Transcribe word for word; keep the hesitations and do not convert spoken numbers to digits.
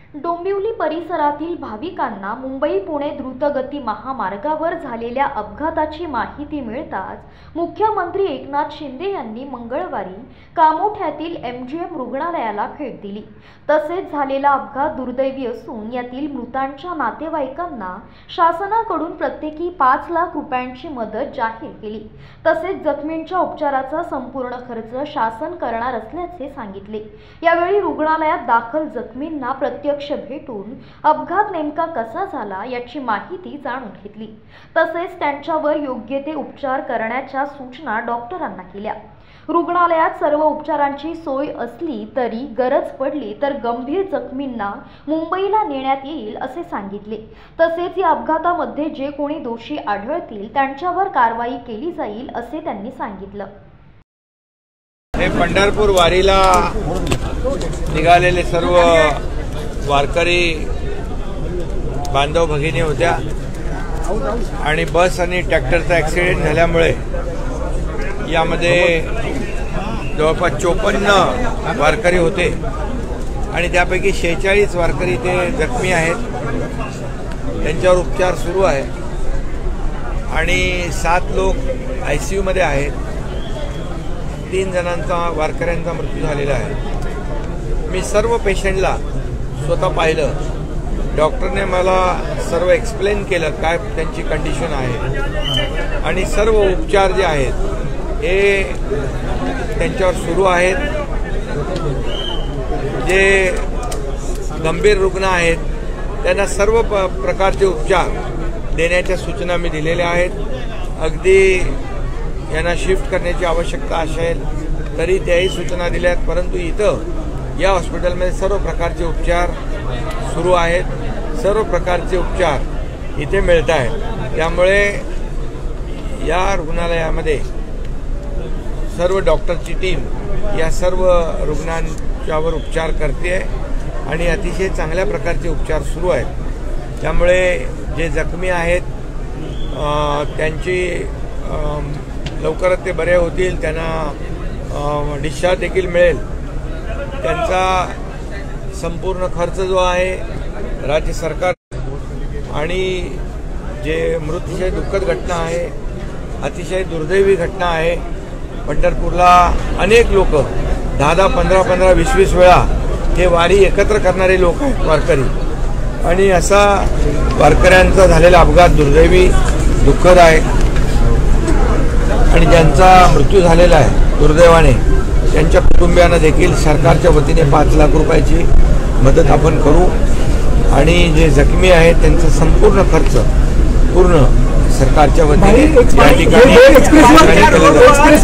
डोंबिवली परिसरातील भाविकांना मुंबई पुणे द्रुतगती महामार्गावर झालेल्या अपघाताची माहिती मिळताच मुख्यमंत्री एकनाथ शिंदे यांनी मंगळवारी कामोठ्यातील एमजीएम रुग्णालयाला भेट दिली। तसेच झालेला अपघात दुर्दैवी असून यातील मृतांच्या नातेवाईकांना शासनाकडून प्रत्येकी पाच लाख रुपयांची मदत जाहीर केली। तसेच जखमींच्या उपचाराचा संपूर्ण खर्च शासन करणार असल्याचे सांगितले। यावेळी रुग्णालयात दाखल जखमींना प्रत्यक्ष भेटून अपघात नेमका कसा झाला याची माहिती जाणून घेतली। तसेच त्यांच्यावर योग्य ते उपचार करण्याच्या सूचना डॉक्टरांना केल्या। रुग्णालयात सर्व उपचारांची सोय असली तरी गरज पडली तर गंभीर जखमींना मुंबईला नेण्यात येईल असे सांगितले। तसेच या अपघातामध्ये जे कोणी दोषी आढळतील त्यांच्यावर कारवाई केली जाईल असे त्यांनी सांगितलं। हे पंढरपूर वारीला निघालेले सर्व वारकरी बांधव भगिनी होत्या आणि बस आणि ट्रॅक्टरचा ॲक्सिडेंट झाल्यामुळे यामध्ये जवळपास चोपन्न वारकरी होते आणि त्यापैकी शेहेचाळीस वारकरी ते जखमी आहेत, त्यांच्यावर उपचार सुरू आहे आणि सात लोक आय सी यूमध्ये आहेत। तीन जणांचा वारकऱ्यांचा मृत्यू झालेला आहे। मी सर्व पेशंटला स्वतः पाहिलं, डॉक्टरने मला सर्व एक्सप्लेन केलं काय त्यांची कंडिशन आहे आणि सर्व उपचार जे आहेत हे त्यांच्यावर सुरू आहेत। जे गंभीर रुग्ण आहेत त्यांना सर्व प्रकारचे उपचार देण्याच्या सूचना मी दिलेल्या आहेत। अगदी यांना शिफ्ट करण्याची आवश्यकता असेल तरी त्याही सूचना दिल्या आहेत, परंतु इथं या हॉस्पिटलमध्ये सर्व प्रकारचे उपचार सुरू आहेत। सर्व प्रकारचे उपचार इथे मिळत आहेत। त्यामुळे या रुग्णालयामध्ये सर्व डॉक्टरची टीम या सर्व रुग्णांच्यावर उपचार करते आणि अतिशय चांगल्या प्रकारचे उपचार सुरू आहेत। त्यामुळे जे जखमी आहेत त्यांची लवकरच ते बरे होतील, त्यांना डिस्चार्ज देखील मिळेल। त्यांचा संपूर्ण खर्च जो आहे राज्य सरकार आणि जे मृत्यूची दुःखद घटना आहे, अतिशय दुर्दैवी घटना आहे। पंढरपूरला अनेक लोक दहा दहा पंधरा पंधरा वीस वीस वेळा हे वारी एकत्र करणारे लोक आहेत वारकरी, आणि असा वारकऱ्यांचा झालेला अपघात दुर्दैवी दुःखद आहे आणि ज्यांचा मृत्यू झालेला आहे दुर्दैवाने त्यांच्या कुटुंबियांना देखील सरकारच्या वतीने पाच लाख रुपयाची मदत आपण करू आणि जे जखमी आहेत त्यांचा संपूर्ण खर्च पूर्ण सरकारच्या वतीने या ठिकाणी